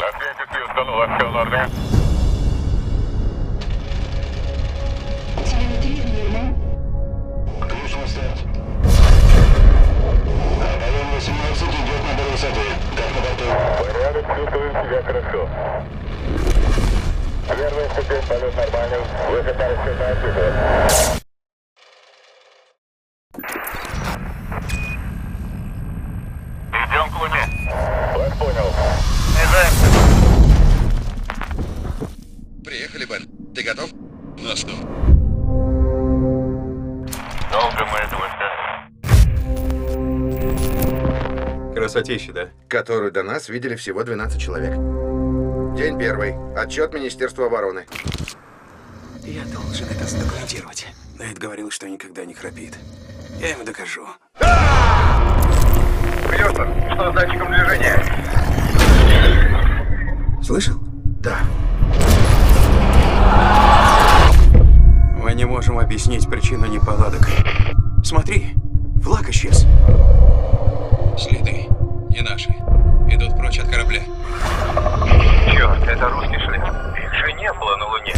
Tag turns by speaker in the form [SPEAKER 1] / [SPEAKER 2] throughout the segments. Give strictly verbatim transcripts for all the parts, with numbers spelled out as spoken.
[SPEAKER 1] Ответьте, Хьюстон, у вас все в норме?
[SPEAKER 2] Ключ на старт. Аполлон восемнадцать идет на полвысоты. Как на борту?
[SPEAKER 1] Порядок, чувствуем себя хорошо. Первая ступень, полет нормальный. Высота расчета отсюда. Идем к Луне. Вас понял. Снижаемся.
[SPEAKER 3] Приехали, Бен. Ты готов? На что?
[SPEAKER 1] Долго мы этого ждали.
[SPEAKER 4] Красотища, да?
[SPEAKER 3] Которую до нас видели всего двенадцать человек. День первый. Отчет Министерства обороны.
[SPEAKER 5] Я должен это задокументировать. Найт говорил, что никогда не храпит. Я ему докажу.
[SPEAKER 1] Хьюстон, что с датчиком движения?
[SPEAKER 5] Слышал?
[SPEAKER 3] Да.
[SPEAKER 5] Мы не можем объяснить причину неполадок. Смотри, флаг исчез. Следы. Не наши. Идут прочь от корабля.
[SPEAKER 1] Черт, это русский шлем. Их же не было на Луне.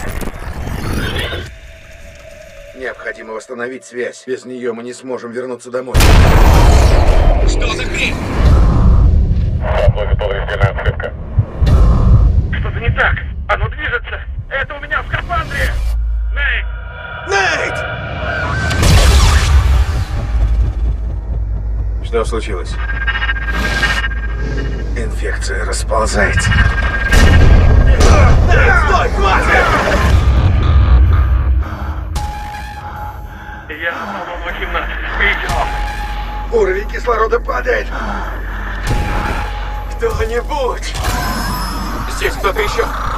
[SPEAKER 3] Необходимо восстановить связь. Без нее мы не сможем вернуться домой.
[SPEAKER 5] Что за хрень?
[SPEAKER 1] Похоже, повреждена ошибка.
[SPEAKER 6] Что-то не так. Оно движется. Это у меня в скафандре. Нейт!
[SPEAKER 5] Найт!
[SPEAKER 4] Что случилось?
[SPEAKER 3] Инфекция расползается.
[SPEAKER 5] Найт, стой, хватит!
[SPEAKER 6] Я Аполлон восемнадцать. Идем.
[SPEAKER 3] Уровень кислорода падает.
[SPEAKER 5] Кто-нибудь! Здесь кто-то еще!